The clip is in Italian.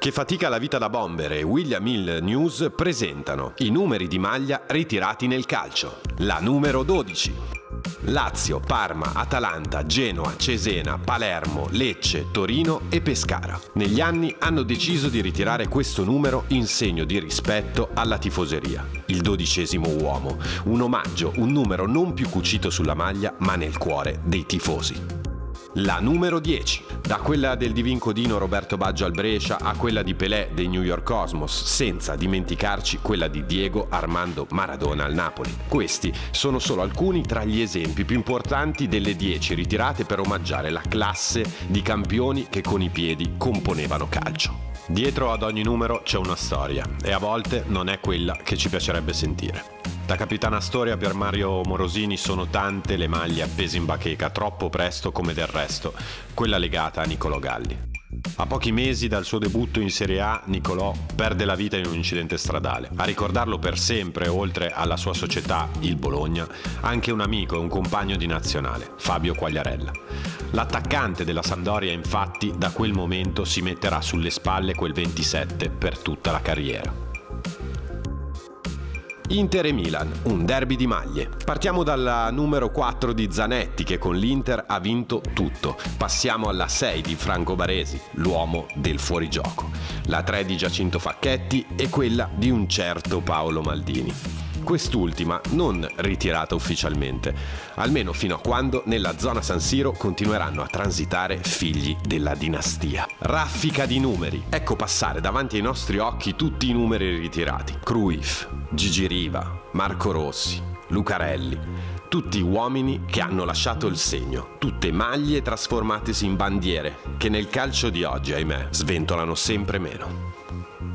Che fatica la vita da bomber e William Hill News presentano i numeri di maglia ritirati nel calcio. La numero 12. Lazio, Parma, Atalanta, Genoa, Cesena, Palermo, Lecce, Torino e Pescara. Negli anni hanno deciso di ritirare questo numero in segno di rispetto alla tifoseria. Il 12° uomo, un omaggio, un numero non più cucito sulla maglia ma nel cuore dei tifosi. La numero 10. Da quella del divin codino Roberto Baggio al Brescia a quella di Pelé dei New York Cosmos, senza dimenticarci quella di Diego Armando Maradona al Napoli. Questi sono solo alcuni tra gli esempi più importanti delle 10 ritirate per omaggiare la classe di campioni che con i piedi componevano calcio. Dietro ad ogni numero c'è una storia e a volte non è quella che ci piacerebbe sentire. Da Capitana Storia per Mario Morosini sono tante le maglie appese in bacheca, troppo presto come del resto, quella legata a Nicolò Galli. A pochi mesi dal suo debutto in Serie A, Nicolò perde la vita in un incidente stradale. A ricordarlo per sempre, oltre alla sua società, il Bologna, anche un amico e un compagno di nazionale, Fabio Quagliarella. L'attaccante della Sampdoria, infatti, da quel momento si metterà sulle spalle quel 27 per tutta la carriera. Inter e Milan, un derby di maglie. Partiamo dalla numero 4 di Zanetti che con l'Inter ha vinto tutto. Passiamo alla 6 di Franco Baresi, l'uomo del fuorigioco. La 3 di Giacinto Facchetti e quella di un certo Paolo Maldini. Quest'ultima non ritirata ufficialmente, almeno fino a quando nella zona San Siro continueranno a transitare figli della dinastia. Raffica di numeri. Ecco passare davanti ai nostri occhi tutti i numeri ritirati. Cruyff, Gigi Riva, Marco Rossi, Lucarelli. Tutti uomini che hanno lasciato il segno, tutte maglie trasformatesi in bandiere, che nel calcio di oggi, ahimè, sventolano sempre meno.